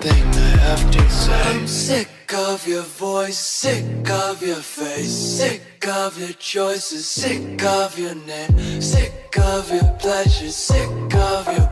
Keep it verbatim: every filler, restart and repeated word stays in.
thing I have to say. I'm sick of your voice, sick of your face, sick of your choices, sick of your name, sick of your pleasures, sick of your